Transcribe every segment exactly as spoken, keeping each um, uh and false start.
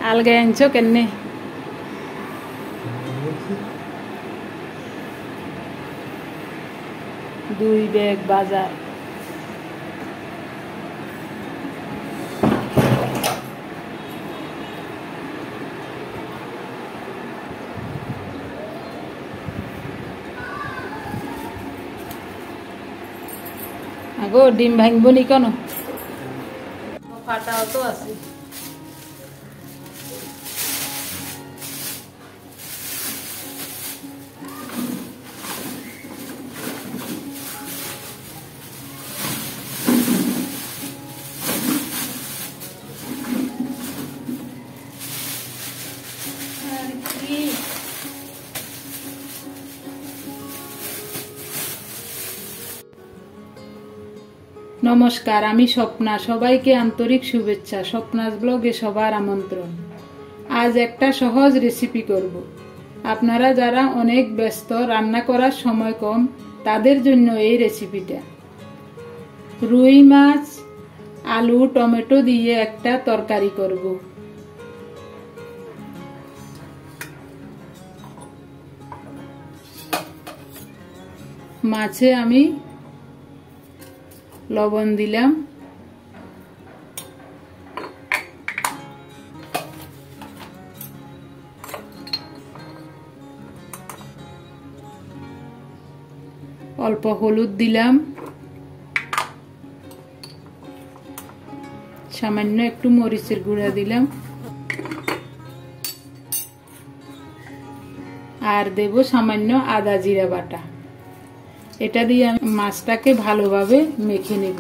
আলগা আনছো কেনে? দুই ব্যাগ বাজার। আগো ডিম ভাঙবো নি কেন? ফাটাও তো আছে। নমস্কার, আমি স্বপ্না। সবাইকে আন্তরিক শুভেচ্ছা। স্বপ্নাস ব্লগে সবার আমন্ত্রণ। আজ একটা সহজ রেসিপি করব। আপনারা যারা অনেক ব্যস্ত, রান্না করার সময় কম, তাদের জন্য এই রেসিপিটা। রুই মাছ, আলু, টমেটো দিয়ে একটা তরকারি করব। মাছে আমি লবণ দিলাম, অল্প হলুদ দিলাম, সামান্য একটু মরিচের গুঁড়া দিলাম, আর দেব সামান্য আদা জিরা বাটা। এটা দিয়ে আমি মাছটাকে ভালোভাবে মেখে নেব।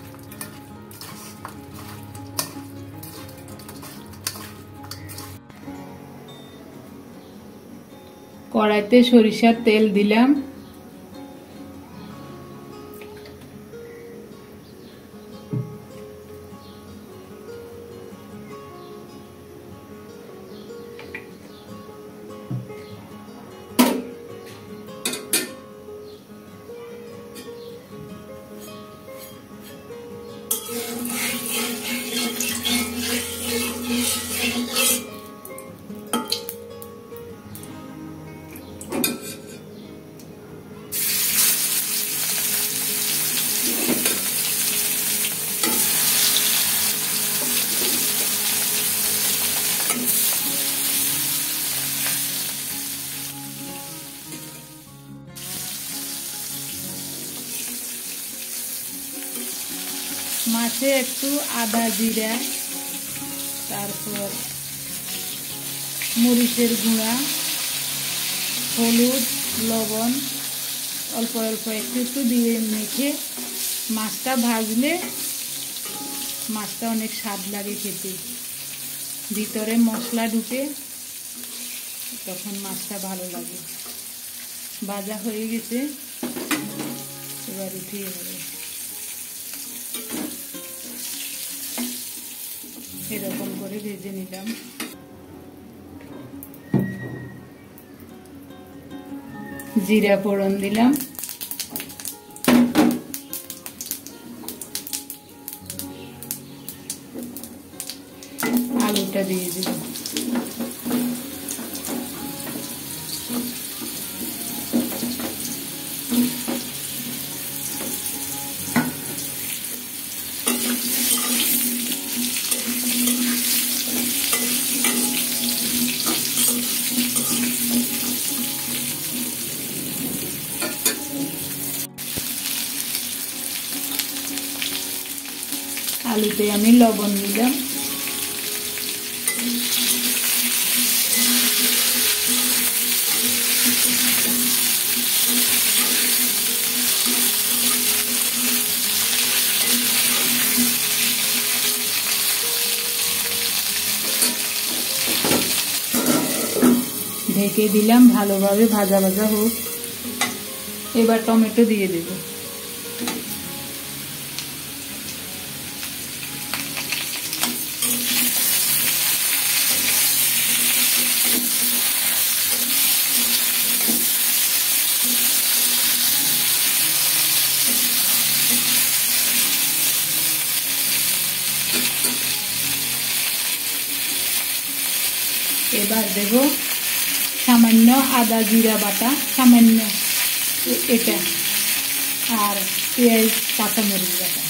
কড়াইতে সরিষার তেল দিলাম, মাছে একটু আদা জিরা, তারপর মরিচের গুঁড়া, হলুদ, লবণ অল্প অল্প একটু একটু দিয়ে মেখে মাছটা ভাজলে মাছটা অনেক স্বাদ লাগে খেতে। ভিতরে মশলা ঢুকে তখন মাছটা ভালো লাগে। ভাজা হয়ে গেছে, এবার উঠিয়ে হবে। এরকম করে ভেজে নিলাম। জিরা ফোড়ন দিলাম, আলুটা দিয়ে দিলাম, আলুতে আমি লবণ দিলাম, ঢেকে দিলাম, ভালোভাবে ভাজা ভাজা হোক। এবার টমেটো দিয়ে দেব। এবার দেব সামান্য আদা জিরা বাটা, সামান্য এটা, আর পেঁয়াজ কাঁচামরিচ বাটা।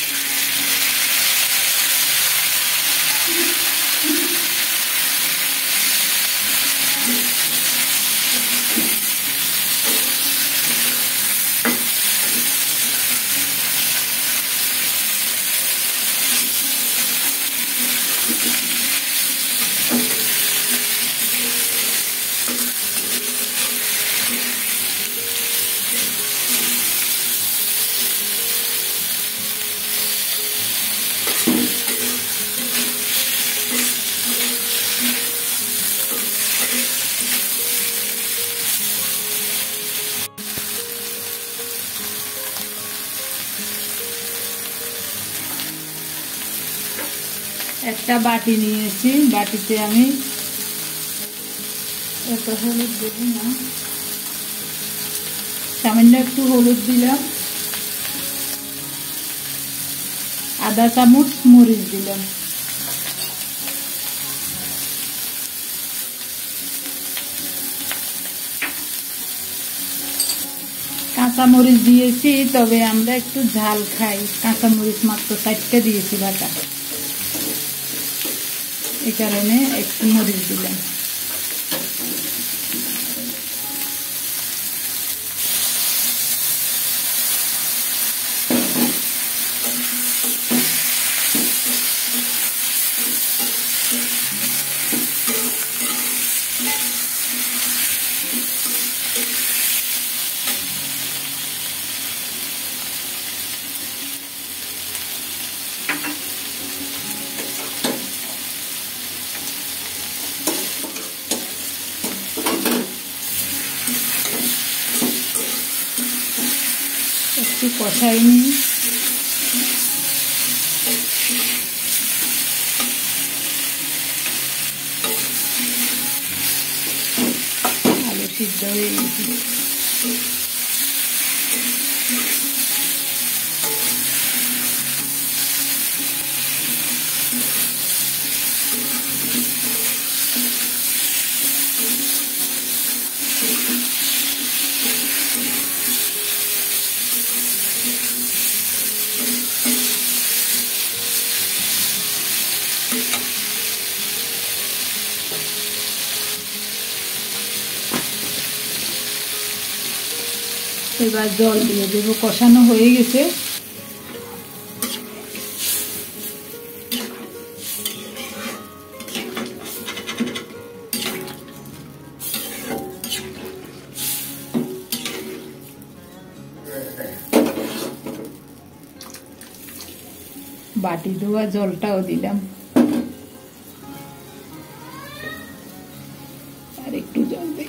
একটা বাটি নিয়েছি, বাটিতে আমি এত হলুদ দেব না, সামান্য একটু হলুদ দিলাম, আধা চামচ মরিচ দিলাম, কাঁচামরিচ দিয়েছি, তবে আমরা একটু ঝাল খাই, কাঁচামরিচ মাত্র চারটে দিয়েছি বাটা, এই কারণে একটু মরিচ দিলাম। একটু কষাই নিই, আলু সিদ্ধ হয়ে গেছে। এবার জল দিয়ে দেব, কষানো হয়ে গেছে। বাটি ধোয়া জলটাও দিলাম, আর একটু জল দিই।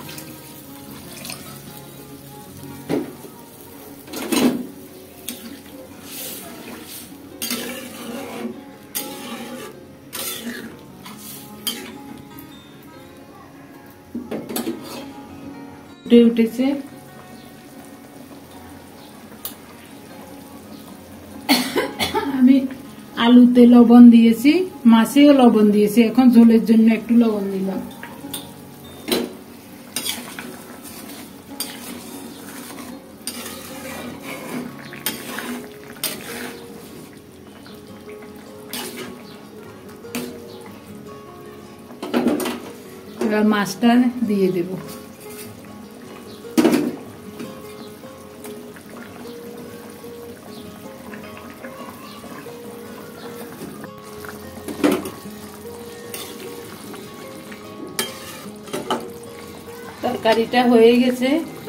ফুটে উঠেছে, আমি আলুতে লবণ দিয়েছি, মাছেও লবণ দিয়েছি, এখন ঝোলের জন্য একটু লবণ দিলাম। এবার মাছটা দিয়ে দেব। তরকারিটা হয়ে গেছে,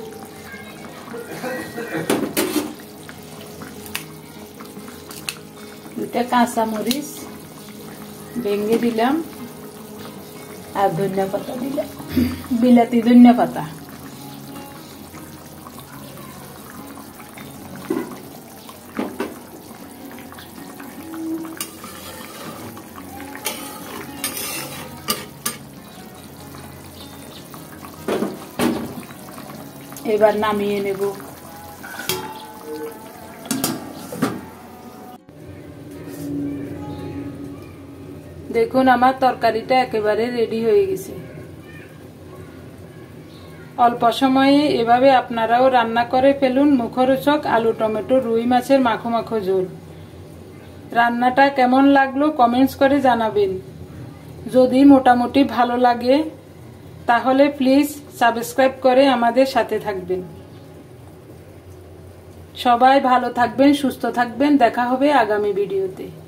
দুটা কাঁচামরিচ ভেঙে দিলাম, আর ধনিয়া পাতা দিলাম, বিলাতি ধনিয়া পাতা। এবার নামিয়ে নেব। দেখুন আমার তরকারিটা একেবারে রেডি হয়ে গেছে। অল্প সময়ে এভাবে আপনারাও রান্না করে ফেলুন মুখরোচক আলু টমেটো রুই মাছের মাখো মাখো ঝোল। রান্নাটা কেমন লাগলো কমেন্টস করে জানাবেন। যদি মোটামুটি ভালো লাগে তাহলে প্লিজ সাবস্ক্রাইব করে আমাদের সাথে থাকবেন। সবাই ভালো থাকবেন, সুস্থ থাকবেন। দেখা হবে আগামী ভিডিওতে।